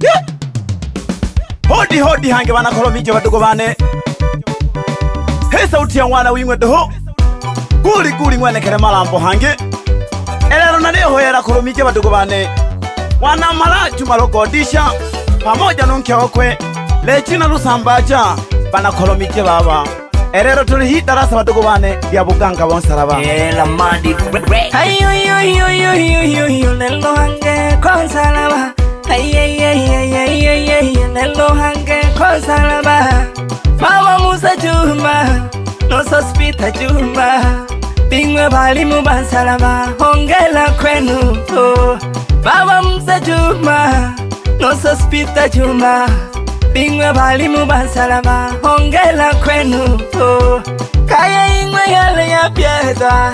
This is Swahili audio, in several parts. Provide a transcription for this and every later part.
Hodi hodi hange bana kolomije badugo bane. He sauti ya mwana wingwe doho. Guli mwene kere malambo hange. Elero na leo yera kolomije badugo bane. Wana mala Juma Logodisha pamoja nonke okwe Lechina Lusambaja bana kolomije baba. Elero tuli hii darasa badugo bane ya buganga bonsaraba. La madi ayo lelo hange konsalaba. Lelo hange konsalaba. Mama Musa Juma no sospita Juma. Bingwe bali mubansalaba hongela kwenu. Baba Musa Juma no sospita Juma. Bingwe bali mubansalaba hongela kwenu. Kaya ingwe yale ya piedra.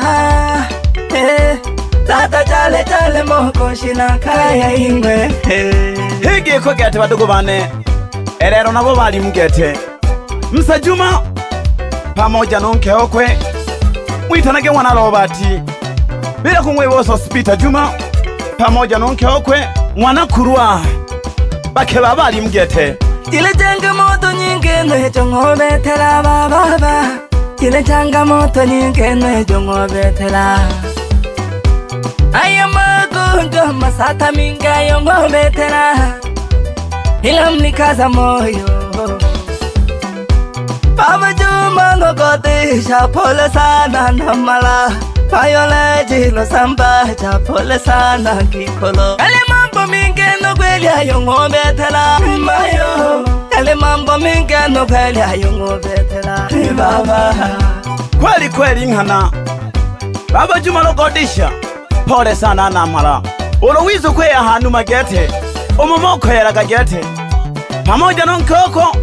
Tata chale moko shina kaya ingwe. Hege ko gete badugo bane. Elero nabo bali mugete. Musa Juma pamoja nonke okwe mwitanage mwana Robati bila kumwe boso Spita Juma pamoja nonke okwe mwana Kurwa bake babali mugete. Ile changamoto nyingi nwejo ngobetela baba. Ile changamoto nyingi nwejo ngobetela. Aya magonjwa masata minga yo ngobetela. Ila mnikaza moyo. Baba Juma Logodisha pole sana namala. Biology lo sambaja pole sana kikolo. Ale mambo mingi no kweli ayo ngobetela mayo. Ale mambo mingi no kweli ayo ngobetela baba. Kweli nkana Baba Juma Logodisha pole sana namala. Ulowizo kwe ahantu magete umumoko yaragagete pamoja nonke oko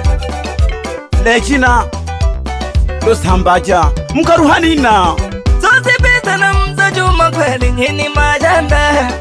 Lechina Lusambaja mkaruhanina. Sosipita na Musa Juma kweli nyini majambe.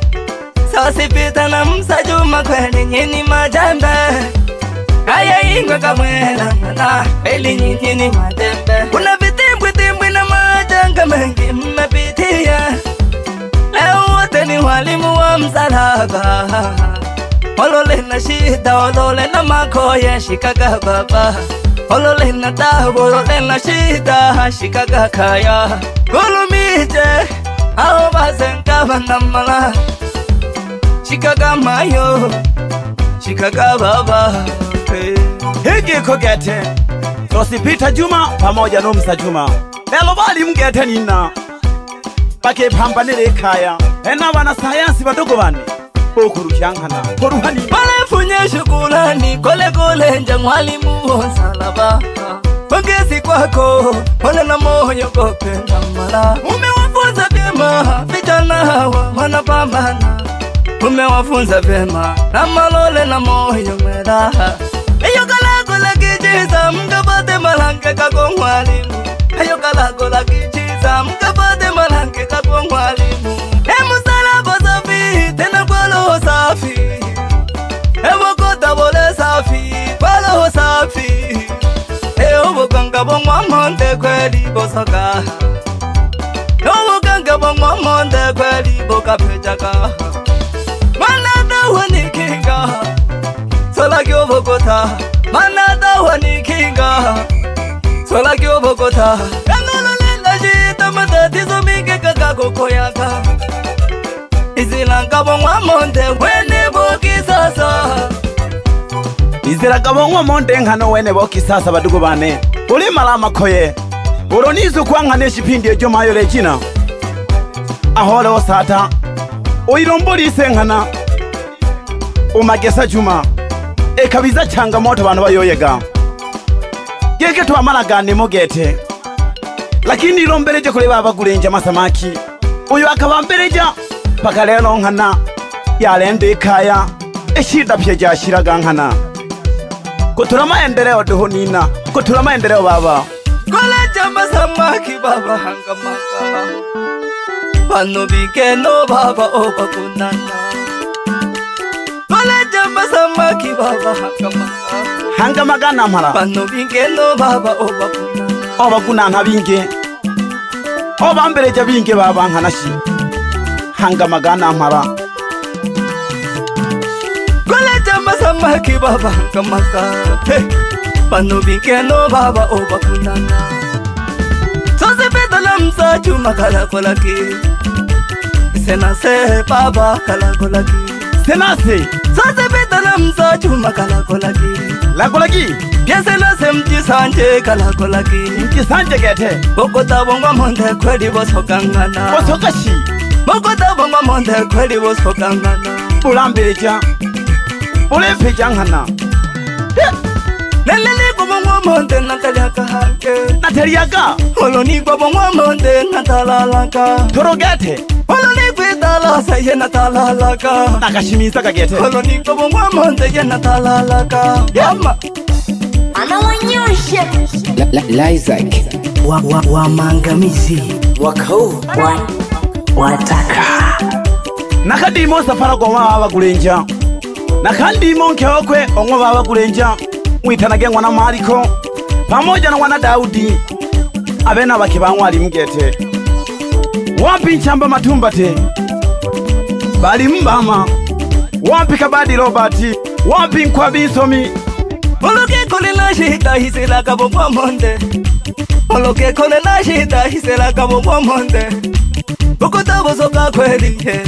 Sosipita na Musa Juma kweli nyini majambe. Kaya ingwe kamwela na kweli nyini majambe. Kuna vitimbwi na majanga mengi mmepitia. Leo wote ni walimu wa msalaba. Olole na shida, olole na makoye shikaga baba. Olole na tabu, olole na shida shikaga kaya. Kolomije ao bazenga banamala. Shikaga mayo shikaga baba. Hege ko gete Sosipita Juma pamoja no Musa Juma lelo bali mugete nina bake pambanire kaya ena bana sayansi badogo bane okurushyankana koruhani Pale shukrani kole nje mwalimu wonsalaba. Pongezi kwako pole na moyo kupenda mala. Umewafunza vyema vijana wanapambana. Umewafunza vyema na malole na moyo mwela. Eyo kalago la kijiza mkapate malanke kako mwalimu. Eyo kalago la kijiza mkapate malanke kako mwalimu. Msalaba safi tena kwa roho safi. Kota bole safi kwa roho safi. Boganga bongwa monde kweli bosoka. Boganga bongwa monde kweli bokapejaka. Manada wanikinga sola kyo Bogota. Manada wanikinga sola kyo Bogota. Kanolole la jita matatizo mingi kakakokoyaka. Izilanga bongwa monde wene bokisasa. Izira kabongwa monde nkano wene bokisasa badugo bane. Uli malama koye uronizo kwankane shipindi ejo mayo Lechina ahole osata oiromboli isenkana umagesa Juma ekabiza changamoto bantu bayoyega gege twamalagane mogete lakini irombeleje kule baba gulenja masamaki uyu akabambereja paka lero nkana yalende kaya eshida pye jashiraga nkana kutura maendeleo doho nina kutura maendeleo baba kole jamba samaki baba hangamaka pano bikeno baba obakunana kole jamba samaki baba hangamaka namala pano bikeno baba obakunana binge obambereja binge baba nkanashi hangamaka namala kole jamba samaki baba kamaka pano bikeno baba obakunana sose betala msaju makala kolaki senase baba kala kolaki senase sose betala msaju makala kolaki la kolaki piesela mti sanje kala kolaki mti sanje gete bokota bonga monde kwedi bosokangana bosokashi bokota bonga monde kwedi bosokangana ulambeja ulepeja ngana Nelele ko bongo monde nataliaka hanke nataliaka holoni ko bongo monde natalalaka torogete holoni kwitala saye natalalaka nakashimisa kagete holoni ko bongo monde ye natalalaka yama anawanyosha Isaac wa mangamizi wakau wataka nakadimo safara kwa baba kulenja nakandimo nkeokwe ongo baba kulenja mwitanage mwana Mariko pamoja na mwana Daudi abena bake banwali mgete wapi nchamba matumbate bali mbama wapi kabadi Robert wapi nkwabi somi oloke kole na shita hisela kabo kwa monde oloke kole na shita hisela kabo kwa monde bokota bosoka kweli he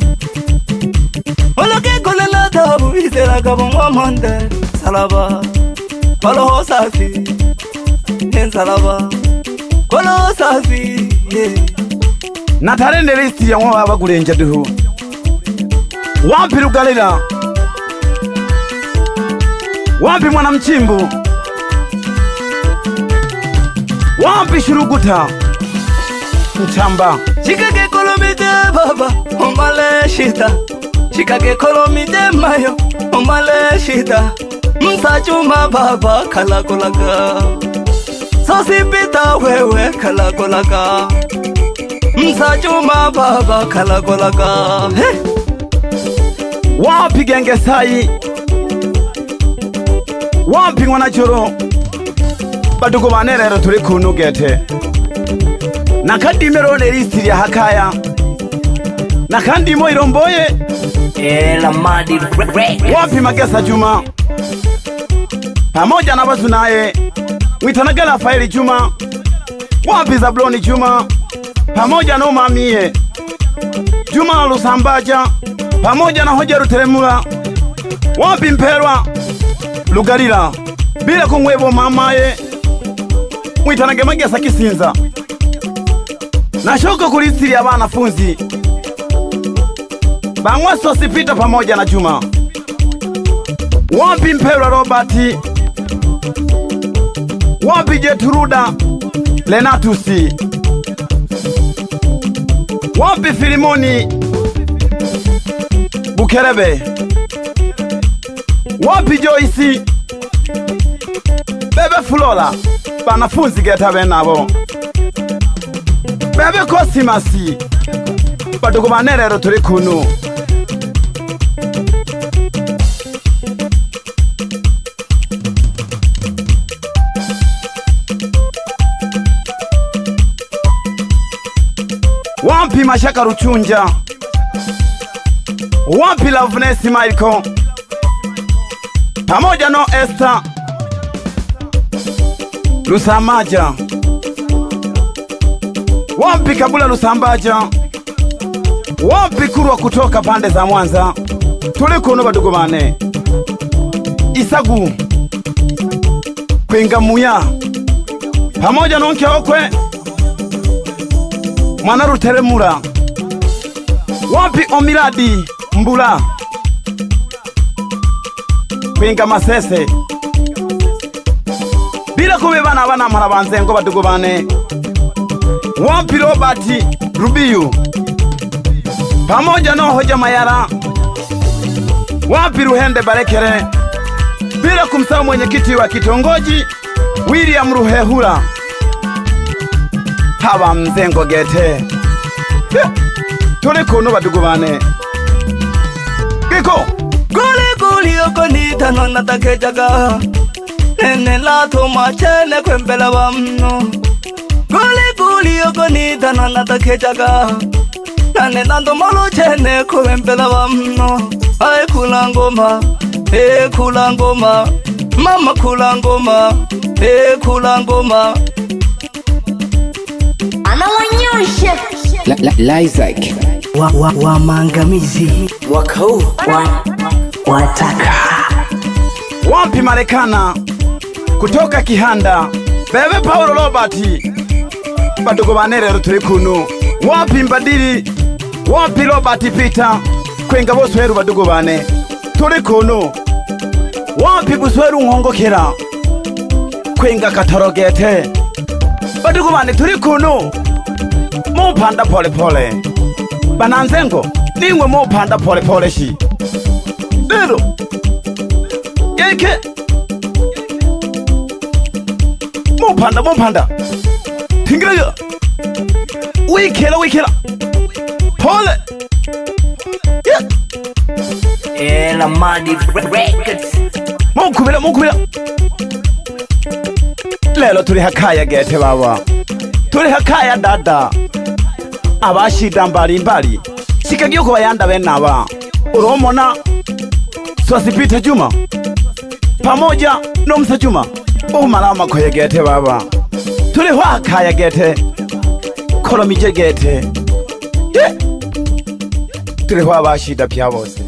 oloke kole na tabu hisela kabo kwa monde salaba kolo safi hen salaba kolo safi natarende listi ya mwa baba kulenja duhu wapi Lugalila wapi mwana Mchimbu wapi Shuruguta Mchamba Chikake kolomide baba omale shita Chikake kolomide mayo omale shita Msachuma baba kalakolaka Sosipita wewe kalakolaka Msachuma baba kalakolaka wapi Gengesai wapi mwana Joro badugo banerero turi kunugete nakadimero neristiri hakaya nakandimo Iromboye la madi wapi Magesa Juma pamoja na bazu naye mwitanagala Rafaeli Juma wapi Zabloni Juma pamoja na umamie Juma Lusambaja pamoja na Hoja Ruteremula wapi Mperwa Lugalila bila kumwebo mamaye mwitanage Magesa Kisinza na shoko kulistiri ya wanafunzi bangwa Sosipita pamoja na Juma wapi Mperwa Robert wapi Jetruda Lenatusi wapi Filimoni Bukerebe wapi Joyce bebe Flora banafunzi geta benabo bebe Kosimasi badugo banerero turi kunu wapi Mashaka Ruchunja wapi Loveness Michael pamoja no Esther Lusamaja wapi Kabula Lusambaja wapi Kurwa kutoka pande za Mwanza tuli kuno badugo bane Isagu Kwengamuya pamoja no Nkeokwe mwana Ruteremula wapi Omiradi Mbula Kwenga Masese bila kubebana abana marabanzengo badugo bane wapi Robert Rubiyu pamoja no Hoja Mayara wapi Ruhende Barekere bila kumsahau mwenyekiti wa kitongoji William Ruhehura haba mzengo gete tuli kuno badugo bane Giko Guli oko nitano natakejaga Nene lato machene kwembela wamno Guli oko nitano natakejaga Nane nando malo chene kwembela wamno Ay kula ngoma kula ngoma mama kula ngoma kula ngoma anawanyosha Isaac wa maangamizi mwaka huu wataka Wapi Marekana kutoka Kihanda bebe Paulo Robert badugo bane rero turi kuno wapi Mbadiri wapi Robert Peter kwenga bose heru badugo bane turi kuno wapi Busweru Nkongokera kwenga Katorogete badugo bane turi kuno mupanda pole pole bananzengo ningwe mupanda pole pole shi rero yeke mupanda tingirayo wikela pole la Madi Records mukubira lelo turi hakaya gete baba turi hakaya dada abashida mbali sikagiye ko bayanda benaba uromona Swasipita Juma pamoja no Msa Juma umalama ko yegete baba turi hakaya gete kolomije gete turi abashida pya bose